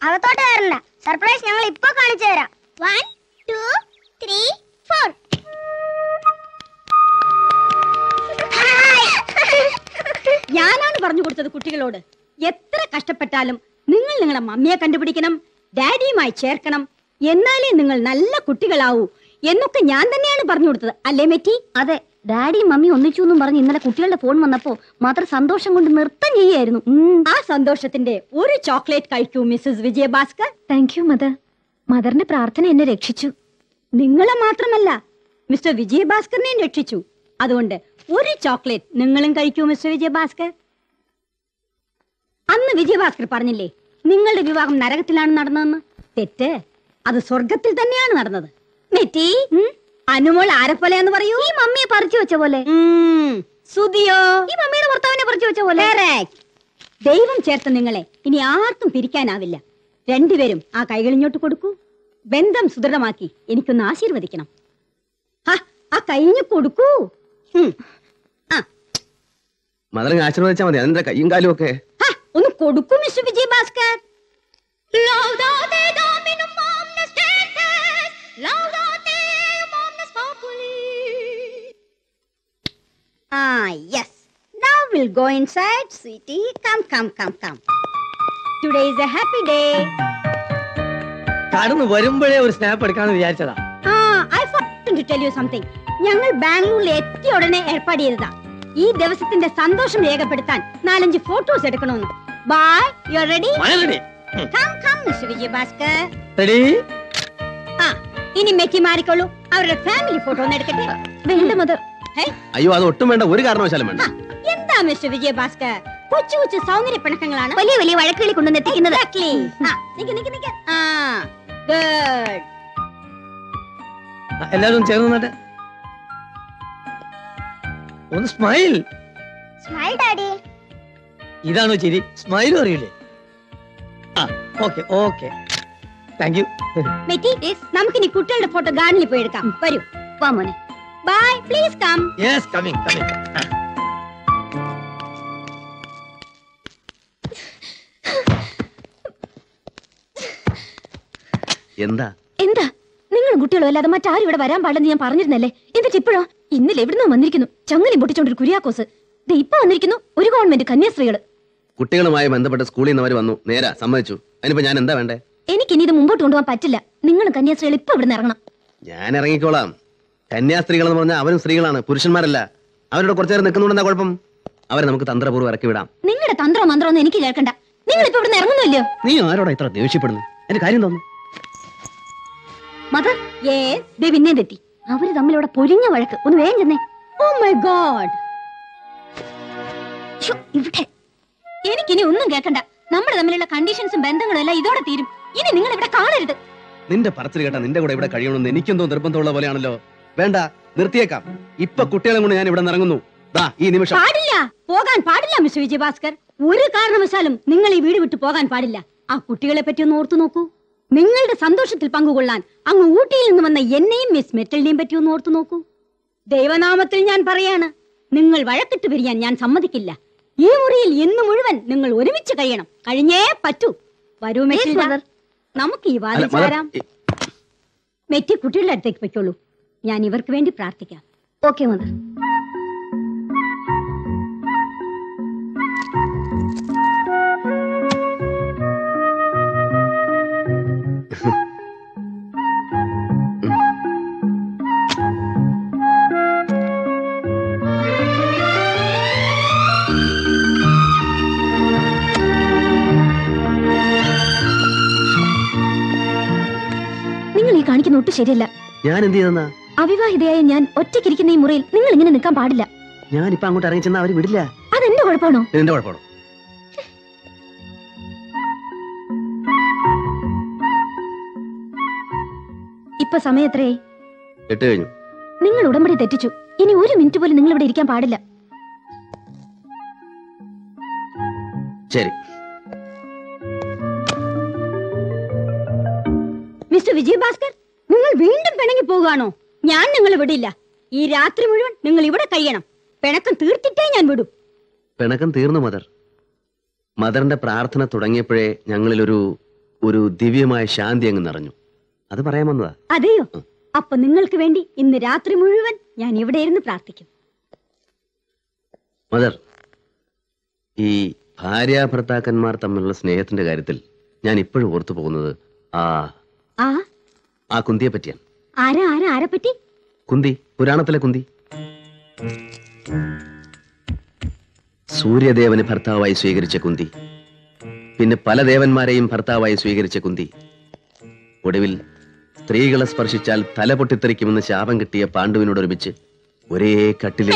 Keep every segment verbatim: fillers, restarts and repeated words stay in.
അകത്തോട്ട് കയറണ്ട. സർപ്രൈസ് ഞങ്ങൾ ഇപ്പൊ കാണിച്ചു തരാം. One two three four. ഞാനാണ് പറഞ്ഞു കൊടുത്തത് കുട്ടികളോട്, എത്ര കഷ്ടപ്പെട്ടാലും നിങ്ങൾ നിങ്ങളുടെ മമ്മിയെ കണ്ടുപിടിക്കണം, ഡാഡിയുമായി ചേർക്കണം, എന്നാലേ നിങ്ങൾ നല്ല കുട്ടികളാവൂ എന്നൊക്കെ ഞാൻ തന്നെയാണ് പറഞ്ഞു കൊടുത്തത്. അല്ലേ മെറ്റി? അതെ, ഡാഡിയും മമ്മി ഒന്നിച്ചു എന്നും പറഞ്ഞ് ഇന്നലെ കുട്ടികളുടെ ഫോൺ വന്നപ്പോ മാത്രം സന്തോഷം കൊണ്ട് നൃത്തം ചെയ്യായിരുന്നു. ആ സന്തോഷത്തിന്റെ ഒരു ചോക്ലേറ്റ് കഴിക്കൂ Mrs Vijayabhaskar. Thank you mother. മദറിന്റെ പ്രാർത്ഥന എന്നെ രക്ഷിച്ചു. നിങ്ങളെ മാത്രമല്ല മിസ്റ്റർ വിജയഭാസ്കറിനെയും രക്ഷിച്ചു. അതുകൊണ്ട് ഒരു ചോക്ലേറ്റ് നിങ്ങളും കഴിക്കൂ മിസ്റ്റർ വിജയഭാസ്കർ. അന്ന് വിജയഭാസ്കർ പറഞ്ഞില്ലേ നിങ്ങളുടെ വിവാഹം നരകത്തിലാണ് നടന്നതെന്ന്? തെറ്റ്, അത് സ്വർഗത്തിൽ തന്നെയാണ് നടന്നത്. മെറ്റി, അനുമോൾ ആരെപ്പോലെയാന്ന് പറയൂ? ഈ മമ്മിയെ പറിച്ചു വെച്ച പോലെ. സുധിയോ? ഈ മമ്മിയുടെ ഭർത്താവിനെ പറിച്ചു വെച്ച പോലെ. ദൈവം ചേർത്ത് നിങ്ങളെ ഇനി ആർക്കും പിരിക്കാനാവില്ല. രണ്ടുപേരും ആ കൈകളിഞ്ഞോട്ട് കൊടുക്കൂ. ബന്ധം സുദൃഢമാക്കി എനിക്കൊന്ന് ആശീർവദിക്കണം. ആ കൈഞ്ഞു കൊടുക്കൂ. മദറിനെ ആശീർവദിച്ചാൽ മതി, അതിന്റെ കയ്യും കാലും ഒക്കെ ഒന്ന് കൊടുക്കൂ Mr Vijayabhaskar. Ah, yes. Now we'll go inside, sweetie. Come, come, come, come. Today is a happy day. കടന്നു വരുമ്പോഴേ ഒരു സ്നാപ്പ് എടുക്കാന്ന് വിചാരിച്ചതാ. Ah, I forgot to tell you something. ഞങ്ങൾ ബാംഗ്ലൂരിൽ എത്തിയ ഉടനെ ഏർപ്പാട് ചെയ്തതാ ഈ ദിവസത്തിന്റെ സന്തോഷം രേഖപ്പെടുത്താൻ നാലഞ്ച് ഫോട്ടോസ് എടുക്കണമെന്ന്. ബൈ, you are ready? Come come Mr Vijayabhaskar. Ready? ആ, ഇനി മെറ്റി മാറിക്കോളൂ. അവരുടെ ഫാമിലി ഫോട്ടോ ഒന്ന് എടുക്കട്ടെ. വേണ്ട മദർ. അയ്യോ, അത് ഒട്ടും വേണ്ട, ഒരു കാരണവശാലും വേണ്ട. എന്താ മിസ്റ്റർ വിജയഭാസ്കർ, കൊച്ചു കൊച്ചു സൗന്ദര്യ പിണക്കങ്ങളാണ് വലിയ വലിയ വഴക്കുകളി കൊണ്ടുവന്ന് എത്തിക്കുന്നത്. എല്ലാരും ചേർന്ന് നിന്നിട്ട് ഒന്ന് സ്മൈൽ. Smile daddy. ഇതാണോ ചിരി? സ്മൈലും അറിയില്ലേ? ആ, okay okay, thank you. Metty, നമുക്കിനി കുട്ടികളുടെ ഫോട്ടോ ഗാർഡനിൽ പോയി എടുക്കാം. വരൂ. വാ മോനെ. ബൈ, please come. Yes, coming coming. എന്താ എന്താ നിങ്ങളും കുട്ടികളും അല്ലാതെ മറ്റാരും ഇവിടെ വരാൻ പാടില്ലെന്ന് ഞാൻ പറഞ്ഞിരുന്നല്ലേ? എന്നിട്ട് ഇപ്പോഴോ? ഇന്നലെ എവിടുന്നോ വന്നിരിക്കുന്നു ചങ്ങലയും പൊട്ടിച്ചോണ്ടൊരു കുര്യാക്കോസ്. ഇപ്പൊ വന്നിരിക്കുന്നു ഒരു ഗവൺമെന്റ് കന്യാസ്ത്രീകള്. കുട്ടികളുമായി ബന്ധപ്പെട്ട് സ്കൂളിൽ നിന്ന് അവർ വന്നു, നേരാ, സമ്മതിച്ചു. അതിനിപ്പോ ഞാൻ എന്താ വേണ്ടേ? എനിക്കിനി ഇത് മുമ്പോട്ട് കൊണ്ടുപോകാൻ പറ്റില്ല. നിങ്ങളും കന്യാസ്ത്രീകൾ ഇപ്പൊ ഇവിടുന്ന് ഇറങ്ങണം. ഞാൻ ഇറങ്ങിക്കോളാം. കന്യാസ്ത്രീകൾ എന്ന് പറഞ്ഞാൽ അവരും സ്ത്രീകളാണ്, പുരുഷന്മാരല്ല. അവരോട് കുറച്ചു നേരം നിൽക്കുന്നുണ്ടെന്നാ കുഴപ്പം? അവരെ നമുക്ക് തന്ത്രപൂർവ്വം ഇറക്കി വിടാം. നിങ്ങളുടെ തന്ത്രോ മന്ത്രോ ഒന്നും എനിക്ക് കേൾക്കണ്ട. നിങ്ങൾ ഇപ്പൊ ഇവിടുന്ന് ഇറങ്ങുന്നില്ലയോ? നീ ആരോടാ ഇത്ര ദേഷ്യപ്പെടുന്നു? എന്റെ കാര്യം തോന്നുന്നു. മദർ, പിന്നെ തെറ്റി. അവര് തമ്മിലൂടെ പൊരിഞ്ഞ വഴക്ക്. ഒന്ന് വേഗം ചെന്നേ. ഓ മൈ ഗോഡ്, ഇവിടെ എനിക്കിനി ഒന്നും കേൾക്കണ്ട. നമ്മുടെ തമ്മിലുള്ള കണ്ടീഷൻസും ബന്ധങ്ങളും എല്ലാം ഇതോടെ തീരും. ഇനി നിങ്ങൾ ഇവിടെ കാണരുത്. നിന്റെ പറച്ചിൽ കേട്ടാ നിന്റെ കൂടെ ഇവിടെ കഴിയണമെന്ന് എനിക്കെന്തോ നിർബന്ധമുള്ള പോലെയാണല്ലോ. വേണ്ട, നിർത്തിയേക്കാം. ഇപ്പൊ കുട്ടികളെ കൊണ്ട് ഞാൻ ഇവിടെ ഇറങ്ങുന്നു. ഈ നിമിഷം പാടില്ല, പോകാൻ പാടില്ല മിസ്റ്റർ വിജയഭാസ്കർ. ഒരു കാരണവശാലും നിങ്ങൾ ഈ വീട് വിട്ടു പോകാൻ പാടില്ല. ആ കുട്ടികളെ പറ്റി ഒന്ന് ഓർത്തു നോക്കൂ. നിങ്ങളുടെ സന്തോഷത്തിൽ പങ്കുകൊള്ളാൻ അങ്ങ് ഊട്ടിയിൽ നിന്ന് വന്ന എന്നെയും മിസ് മെറ്റലിനെയും പറ്റി ഒന്ന് ഓർത്തു നോക്കൂ. ദൈവനാമത്തിൽ ഞാൻ പറയാണ്, നിങ്ങൾ വഴക്കിട്ട് പിരിയാൻ ഞാൻ സമ്മതിക്കില്ല. ഈ മുറിയിൽ ഇന്ന് മുഴുവൻ നിങ്ങൾ ഒരുമിച്ച് കഴിയണം. കഴിഞ്ഞേ പറ്റൂ. വരൂ മെറ്റിൽ, നമുക്ക് ഈ വാതിൽ ചേരാം. മെറ്റി കുട്ടികളുടെ അടുത്തേക്ക് പൊയ്ക്കോളൂ. ഞാൻ ഇവർക്ക് വേണ്ടി പ്രാർത്ഥിക്കാം. Okay mother. കാണിക്കുന്ന ഒട്ടും ശരിയല്ല. ഞാൻ എന്ത് ചെയ്തെന്നാ? അവിവാഹിതയായ ഞാൻ ഒറ്റയ്ക്കിരിക്കുന്ന ഈ മുറിയിൽ നിങ്ങൾ ഇങ്ങനെ നിൽക്കാൻ പാടില്ല. ഞാൻ ഇപ്പൊ അങ്ങോട്ട് ഇറങ്ങി ചെന്നാൽ അവര് വിടില്ല. അതെന്റെ കുഴപ്പമാണോ? എന്റെ കുഴപ്പമാണോ? ഇപ്പൊ സമയം എത്രയായി? എട്ട് കഴിഞ്ഞു. നിങ്ങൾ ഉടമ്പടി തെറ്റിച്ചു. ഇനി ഒരു മിനിറ്റ് പോലും നിങ്ങൾ ഇവിടെ ഇരിക്കാൻ പാടില്ല. ശരി. മിസ്റ്റർ വിജയഭാസ്കർ, നിങ്ങൾ വീണ്ടും പിണങ്ങി പോകുകയാണോ? ഞാൻ നിങ്ങളെ വിടില്ല. ഈ രാത്രി മുഴുവൻ നിങ്ങൾ ഇവിടെ കഴിയണം. പിണക്കം തീർത്തിട്ടേ ഞാൻ വിടൂ. പിണക്കം തീർന്നു മദർ. മദറിന്റെ പ്രാർത്ഥന തുടങ്ങിയപ്പോഴേ ഞങ്ങളിലൊരു ഒരു ദിവ്യമായ ശാന്തി അങ്ങ് നിറഞ്ഞു. അത് പറയാൻ വന്നതാ. അതെയോ? അപ്പൊ നിങ്ങൾക്ക് വേണ്ടി ഇന്ന് രാത്രി മുഴുവൻ ഞാൻ ഇവിടെ ഇരുന്ന് പ്രാർത്ഥിക്കും. മദർ, ഈ ഭാര്യ ഭർത്താക്കന്മാർ തമ്മിലുള്ള സ്നേഹത്തിന്റെ കാര്യത്തിൽ ഞാൻ ഇപ്പോഴും ഓർത്തു പോകുന്നത് ആ ആ ആ കുന്തിയെ പറ്റിയാണ്. ആരാ ആരാ ആരെ പറ്റി? കുന്തി, പുരാണത്തിലെ കുന്തി. സൂര്യദേവന് ഭർത്താവായി സ്വീകരിച്ച കുന്തി, പിന്നെ പല ദേവന്മാരെയും ഭർത്താവായി സ്വീകരിച്ച കുന്തി, ഒടുവിൽ സ്ത്രീകളെ സ്പർശിച്ചാൽ തല പൊട്ടിത്തെറിക്കുമെന്ന് ശാപം കിട്ടിയ പാണ്ഡുവിനോടൊരുമിച്ച് ഒരേ കട്ടിലിൽ.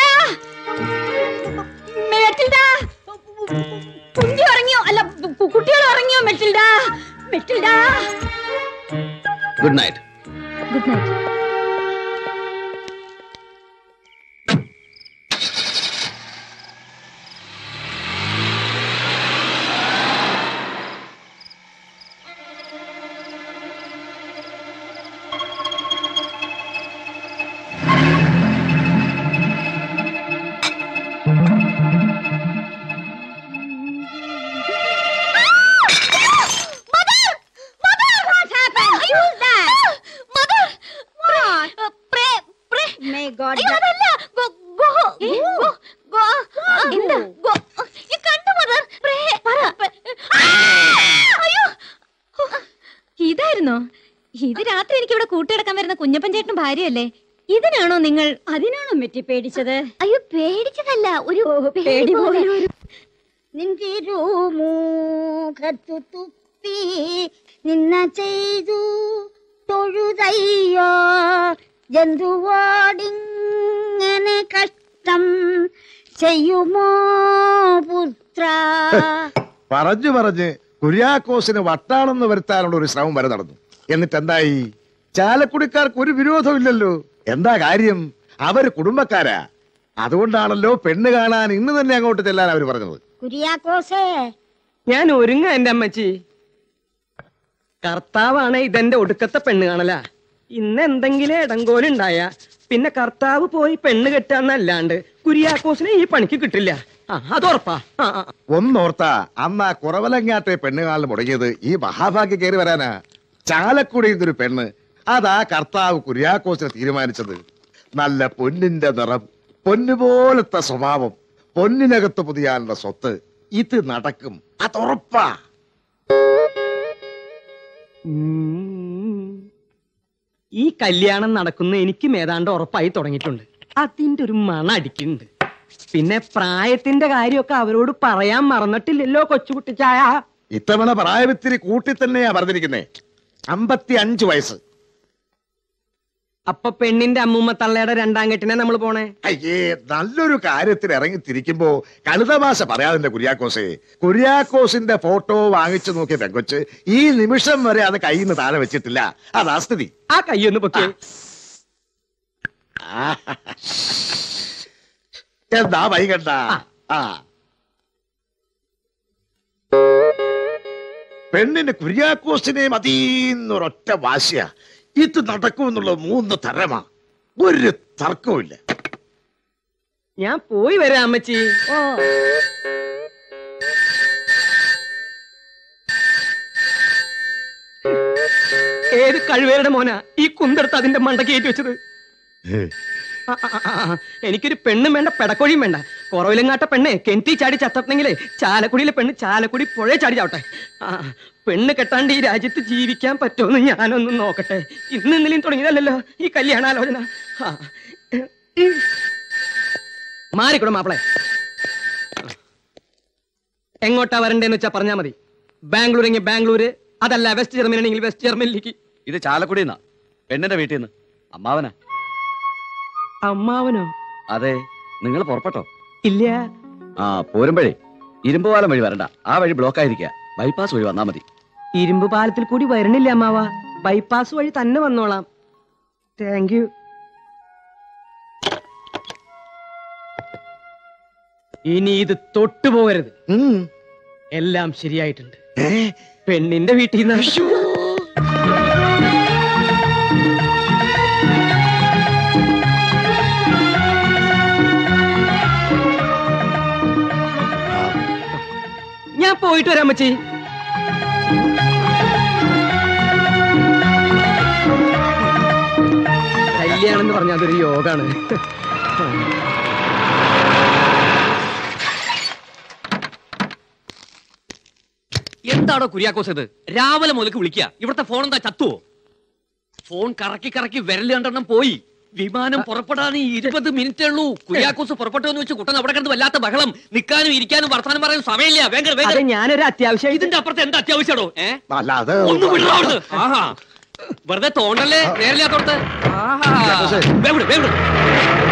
കുഞ്ഞി ഉറങ്ങിയോ? അല്ല, കുട്ടികൾ ഉറങ്ങിയോ? Matilda, Matilda. Good night. Good night. ഇതായിരുന്നോ? ഇത് രാത്രി എനിക്ക് ഇവിടെ കൂട്ടിടക്കാൻ വരുന്ന കുഞ്ഞപ്പൻ ചേട്ടനും ഭാര്യയല്ലേ? ഇതിനാണോ നിങ്ങൾ? അതിനാണോ മെറ്റി പേടിച്ചത്? അയ്യോ, പേടിച്ചതല്ല, ഒരു പേടി പോലെ ഒരു നിന്തിരുമൂഖത്തു തുപ്പി നിന്ന ചെയ്തു തൊഴുതയ്യോ ജന്തുവാടിങ്ങനെ കഷ്ടം ചെയ്യുമോ പുത്ര. പറഞ്ഞു പറഞ്ഞ് കുര്യാക്കോസിന് വട്ടാണെന്ന് വരുത്താനുള്ള ഒരു ശ്രമം വരെ നടന്നു. എന്നിട്ട് എന്തായി? ചാലക്കുടിക്കാർക്ക് ഒരു വിരോധമില്ലല്ലോ. എന്താ കാര്യം? അവര് കുടുംബക്കാരാ. അതുകൊണ്ടാണല്ലോ പെണ്ണ് കാണാൻ ഇന്ന് തന്നെ അങ്ങോട്ട് ചെല്ലാൻ അവര് പറഞ്ഞത്. കുര്യാക്കോസേ, ഞാൻ ഒരുങ്ങ എന്റെ അമ്മച്ചി. കർത്താവാണ് ഇതെന്റെ ഒടുക്കത്തെ പെണ്ണ് കാണല. ഇന്ന് എന്തെങ്കിലും ഇടങ്കോലുണ്ടായ പിന്നെ കർത്താവ് പോയി പെണ്ണ് കെട്ടാന്നല്ലാണ്ട് കുര്യാക്കോസിനെ ഈ പണിക്ക് കിട്ടില്ല. അതുറപ്പാ. ഒന്നോർത്താ, അന്ന് ആ കുറവലങ്ങാട്ടെ പെണ്ണ് കാണൽ മുടങ്ങിയത് ഈ മഹാഭാഗ്യം കയറി വരാനാ. ചാലക്കുടി ഒരു പെണ്ണ്, അതാ കർത്താവ് കുര്യാക്കോസിനെ തീരുമാനിച്ചത്. നല്ല പൊന്നിന്റെ നിറം, പൊന്നുപോലത്തെ സ്വഭാവം, പൊന്നിനകത്ത് പുതിയാനുള്ള സ്വത്ത്. ഇത് നടക്കും, അതുറപ്പാ. ഈ കല്യാണം നടക്കുന്ന എനിക്ക് ഏതാണ്ട് ഉറപ്പായി തുടങ്ങിയിട്ടുണ്ട്. അതിന്റെ ഒരു മണ അടിക്കുന്നുണ്ട്. പിന്നെ പ്രായത്തിന്റെ കാര്യമൊക്കെ അവരോട് പറയാൻ മറന്നിട്ടില്ലല്ലോ കൊച്ചുകുട്ടിച്ചായ. ഇത്തവണ പ്രായവിത്തിരി കൂട്ടി തന്നെയാ പറഞ്ഞിരിക്കുന്നേ. അമ്പത്തി അഞ്ചു വയസ്സ്. അപ്പൊ പെണ്ണിന്റെ അമ്മൂമ്മ തള്ളയുടെ രണ്ടാം കെട്ടിനെ നമ്മൾ പോണേ? അയ്യേ, നല്ലൊരു കാര്യത്തിൽ ഇറങ്ങി തിരിക്കുമ്പോ കഴുതഭാഷ പറയാതിന്റെ കുര്യാക്കോസെ. കുര്യാക്കോസിന്റെ ഫോട്ടോ വാങ്ങിച്ചു നോക്കിയ പെങ്കൊച്ച് ഈ നിമിഷം വരെ അത് കയ്യിൽ നിന്ന് താഴെ വെച്ചിട്ടില്ല. അതാ സ്ഥിതി. ആ കയ്യൊന്ന് പൊക്കി. എന്താ വൈകണ്ട? ആ പെണ്ണിന് കുര്യാക്കോസിനെ മതിന്നൊരൊറ്റ വാശിയ. ഇത് നടക്കുമെന്നുള്ള മൂന്ന് തരമാ. ഒരു തർക്കവുമില്ല. ഞാൻ പോയി വരാം അമ്മച്ചി. ഓ ഏത് കഴിവേരുടെ മോനാ ഈ കുന്തെടുത്ത് അതിന്റെ മണ്ടക്ക് കയറ്റി വെച്ചത്? എനിക്കൊരു പെണ്ണും വേണ്ട, പെടക്കൊഴിയും വേണ്ട. കുറവിലങ്ങാട്ട പെണ്ണ് കെന്റി ചാടി ചത്തണെങ്കിലേ ചാലക്കുടിയിലെ പെണ്ണ് ചാലക്കുടി പുഴ ചാടി ചാവട്ടെ. ആ പെണ്ണ് കെട്ടാണ്ട് ഈ രാജ്യത്ത് ജീവിക്കാൻ പറ്റുമെന്ന് ഞാനൊന്നും നോക്കട്ടെ. ഇന്ന് ഇന്നലെയും തുടങ്ങിയതല്ലോ ഈ കല്യാണാലോചന. മാറിക്കൂടെ മാപ്പിളെ. എങ്ങോട്ടാ വരണ്ടേന്ന് വെച്ചാ പറഞ്ഞാ മതി. ബാംഗ്ലൂരെങ്കിൽ ബാംഗ്ലൂര്, അതല്ല വെസ്റ്റ് ജർമ്മനി ആണെങ്കിൽ വെസ്റ്റ് ജർമ്മനിലേക്ക്. ഇത് ചാലക്കുടിന്നാ, പെണ്ണിന്റെ വീട്ടിൽ നിന്ന്. അമ്മാവനാ. അമ്മാവനോ? അതെ. നിങ്ങൾ പുറപ്പെട്ടോ? ഇല്ല. ആ പോരുമ്പഴേ ഇരുമ്പുപാലം വഴി വരണ്ട. ആ വഴി ബ്ലോക്ക് ആയിരിക്കുക. ബൈപ്പാസ് വഴി വന്നാ മതി. ഇരുമ്പ് പാലത്തിൽ കൂടി വരണില്ല അമ്മാവ. ബൈപ്പാസ് വഴി തന്നെ വന്നോളാം. Thank you. ഇനി ഇത് തൊട്ടുപോകരുത്. എല്ലാം ശരിയായിട്ടുണ്ട്. പെണ്ണിന്റെ വീട്ടിൽ നിന്ന് ഞാൻ പോയിട്ട് വരാം അമ്മച്ചി. ഭാര്യയാണെന്ന് പറഞ്ഞാൽ അതൊരു യോഗാണ്. എന്താണോ കുര്യാക്കോസ് ഇത്? രാവിലെ മുതൽക്ക് വിളിക്കുക. ഇവിടുത്തെ ഫോൺ എന്താ ചത്തുവോ? ഫോൺ കറക്കി കറക്കി വിരൽ രണ്ടെണ്ണം പോയി. വിമാനം പുറപ്പെടാൻ ഇരുപത് മിനിറ്റേ ഉള്ളൂ. കുര്യാക്കോസ് പുറപ്പെട്ടു എന്ന് വെച്ച് കുട്ടൻ അവിടെ കിടന്ന് വല്ലാത്ത ബഹളം. നിൽക്കാനും ഇരിക്കാനും വർത്തമാനം പറയാനും സമയമില്ല. വേഗം അതെ, വേഗം. ഞാനൊരു അത്യാവശ്യം. ഇതിന്റെ അപ്പുറത്ത് എന്താ അത്യാവശ്യമാണോ? ഏഹ് അല്ലാതെ ഒന്ന് വിടണോ അവിടുന്ന്? ആഹാ, വെറുതെ തോണ്ടല്ലേ നേരില്ലാത്തോടത്ത്. ആഹാ, വേവിട് വേവിട്.